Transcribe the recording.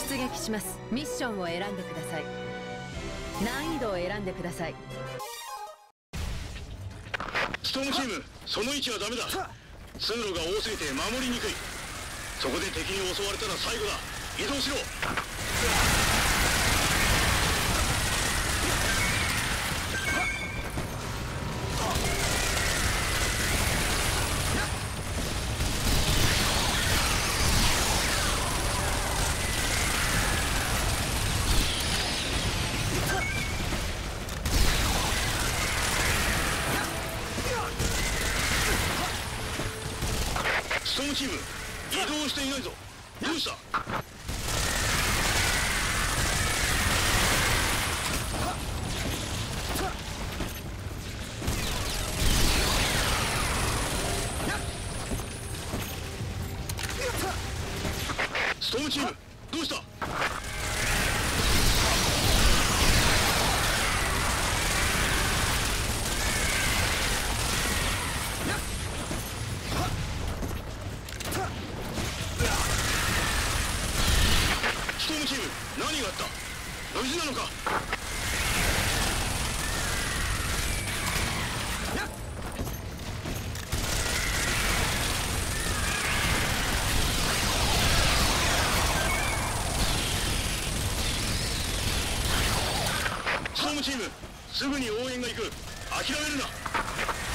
出撃します。ミッションを選んでください。難易度を選んでください。 ストームチーム、その位置はダメだ。通路が多すぎて守りにくい。そこで敵に襲われたら最後だ。移動しろ。ストームチーム、移動していないぞ。どうした？ストームチーム、どうした？ストームチーム、何があった？無事なのか？ストームチーム、すぐに応援が行く。諦めるな。